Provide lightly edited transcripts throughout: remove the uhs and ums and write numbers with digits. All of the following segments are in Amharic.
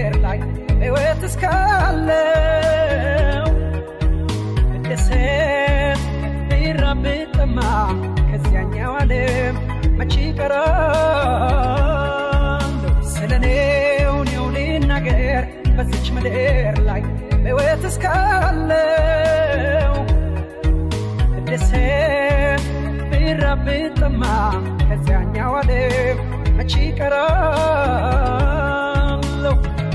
ምድር ላይ በሕይወት እስካለው ደሰት ቢራብጥማ ከዚያኛው ዓለም መቼ ቀራለሁ ስለኔው ነው ልናገር በዚች ምድር ላይ በሕይወት እስካለው ደሰት ቢራብጥማ ከዚያኛው ዓለም መቼ ቀራለሁ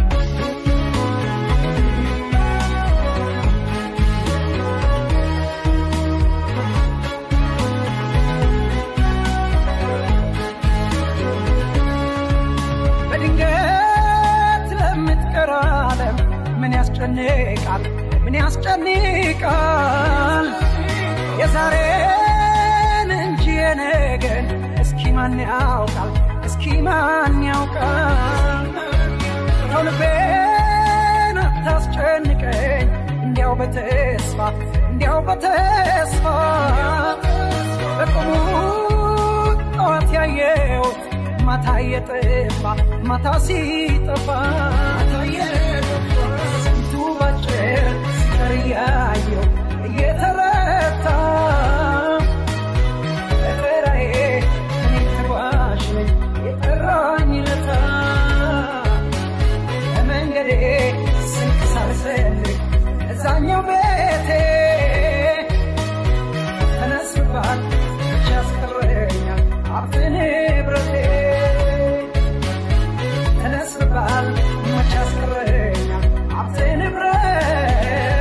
በድንገት ለምትቀራለም ምን ያስጨንቃል የዛሬን እንጂ የነገን እስኪ ማን ያውቃል ልቤን አታስጨንቀኝ እንዲያው በተስፋ በቁሙ ጠዋት ያየሁት ማታ ሲጠፋ ስንቱ ባጭር ሲቀር እያየሁ እየተረታ በተራዬ እኔም ተጓዥ ነኝ የጠራኝ ለታ በመንገዴ ስንቅ ሳልሰልክ እዛኛው ቤቴ ተነስቷል ብቻ ያስቀረኛል ሀብት ንብረቴ ተነስቷል ብቻ ያስቀረኛል ሀብት ንብረቴ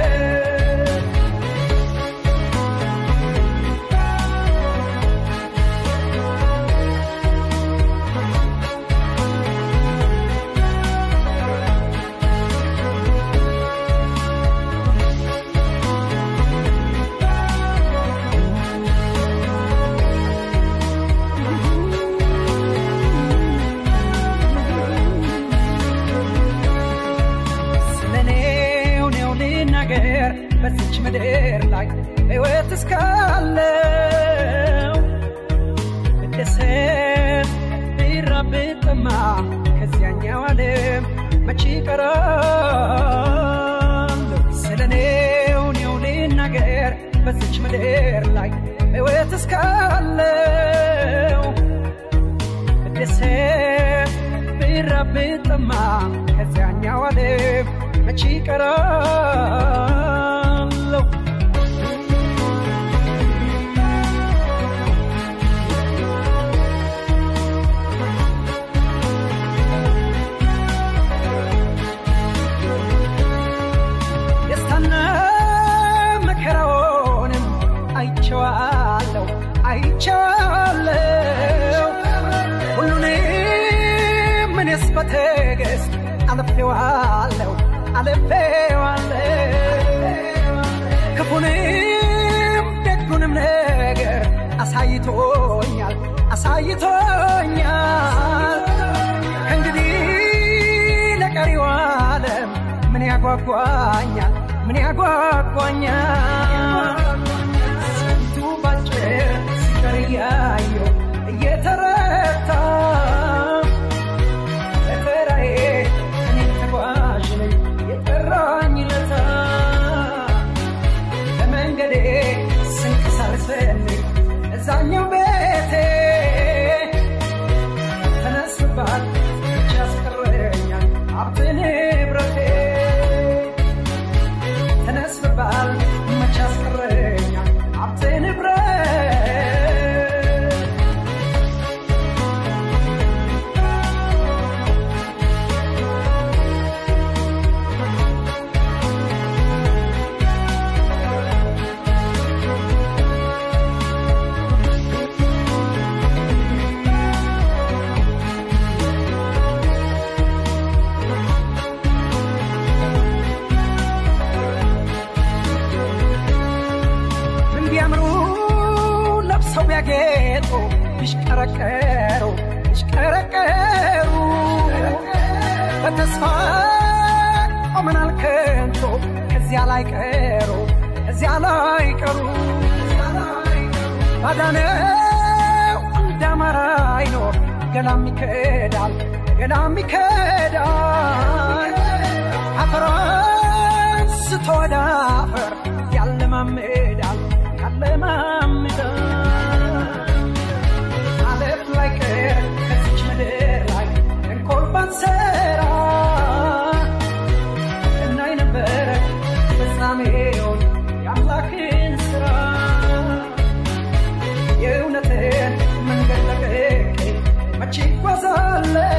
በዚች ምድር ላይ በሕይወት እስካለው ደሰት ቢራብጥማ ከዚያኛው ዓለም መቼ ቀራለሁ ስለኔው ነው ልናገር በዚች ምድር ላይ በሕይወት እስካለው ደሰት ቢራብጥማ ከዚያኛው ዓለም መቼ ቀራለሁ ደስታና መከራውንም አይቼዋለሁ ሁሉንም እኔስ በትዕግስት አልፌዋለሁ ክፉንም ደጉንም ነገር አሳይቶኛል ከእንግዲህ ለቀሪው ዓለም ምን ያጓጓኛል ስንቱ ባጭር ሲቀር እያየሁ እየተረታ በተራዬ እኔም ተጓዥ ነኝ የጠራኝ ለታ በመንገዴ ስንቅ ሳልሰልክ እዛኛው ቤቴ ተነስቷል ብቻ ያስቀረኛል ሀብት ንብረቴ ተነስቷል ብቻ ያስቀረኛል ሀብት ንብረቴ ቢያጌጡ ይሽከረከሩ በተስፋ ቆመናል ከንቱ ከዚያ ላይ ቀሩ ባዳነው እንዳማራ አይኖር ገላም ይከዳል አንስቶ ዳፈር ያለማመዳል አለፍ ላይ ቀር ከዚች ምድር ላይ እንኳን ባንሰራ እናይ ነበረ ፍጻሜውን የአምላክን ስራ የእውነትን መንገድ ለቅቄ መቼ እጓዛለሁ